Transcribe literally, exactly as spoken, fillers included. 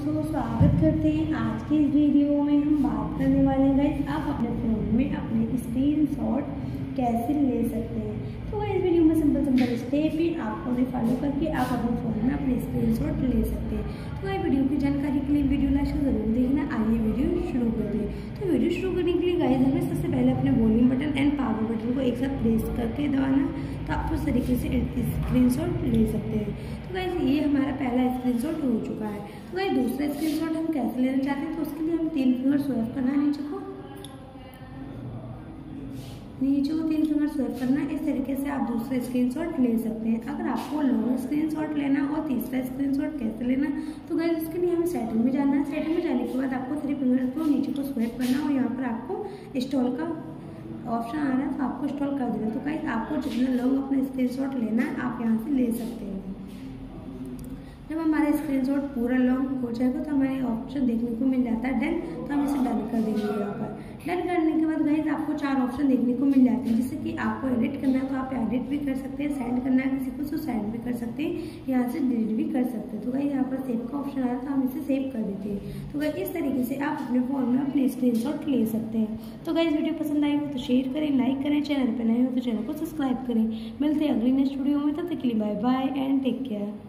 दोस्तों, स्वागत करते हैं आज की इस वीडियो में। हम बात करने वाले हैं गाइस आप अपने फ़ोन में अपने स्क्रीनशॉट कैसे ले सकते हैं। तो इस वीडियो में सिंपल सिंपल स्टेप ही आपको उन्हें फॉलो करके आप अपने फ़ोन में अपने स्क्रीनशॉट ले सकते हैं। तो ये वीडियो की जानकारी के लिए वीडियो लास्ट ज़रूर देखना। आइए वीडियो शुरू करते हैं। तो वीडियो शुरू करने के लिए गाइस हमें सबसे पहले अपने volume button and power button को एक साथ प्रेस करके दबाना, तो आप उस तरीके से स्क्रीनशॉट ले सकते हैं। तो गाइस ये हमारा पहला स्क्रीनशॉट हो चुका है। तो गाइस दूसरा स्क्रीनशॉट हम कैसे लेना चाहते हैं, तो उसके लिए हम तीन फिंगर स्वाइप करना है नीचे को नीचे को तीन फिंगर स्वाइप करना। इस तरीके से आप दूसरा स्क्रीनशॉट ले सकते हैं। अगर आपको लॉन्ग स्क्रीनशॉट लेना और तीसरा स्क्रीनशॉट कैसे लेना, तो गाइस उसके लिए हमें सेटिंग में जाना है। सेटिंग में जाने के बाद आपको थ्री फिंगर को नीचे को स्वाइप करना और यहाँ पर आपको इंस्टॉल का ऑप्शन आ रहा है, तो आपको इंस्टॉल कर देना। तो गाइस आपको जितना लॉन्ग अपना स्क्रीनशॉट लेना है आप यहाँ से ले सकते हैं। जब हमारा स्क्रीनशॉट पूरा लॉन्ग हो जाएगा तो हमें ऑप्शन देखने को मिल जाता है डन, तो हम इसे डन कर देंगे। यहाँ पर डन करने के बाद गाइस आपको चार ऑप्शन देखने को मिल जाते हैं, जैसे कि आपको एडिट करना है तो आप एडिट भी कर सकते हैं, सेंड करना है किसी को तो सेंड भी कर सकते हैं, यहाँ से डिलीट भी कर सकते हैं। तो गाइस यहाँ पर सेव का ऑप्शन आया तो हम इसे सेव कर देते हैं। तो गाइस इस तरीके से आप अपने फ़ोन में अपने स्क्रीनशॉट ले सकते हैं। तो गाइस वीडियो पसंद आई हो तो शेयर करें, लाइक करें, चैनल पर नए हो तो चैनल को सब्सक्राइब करें। मिलते हैं अगली नेक्स्ट वीडियो में, तब तक के लिए bye bye and take care.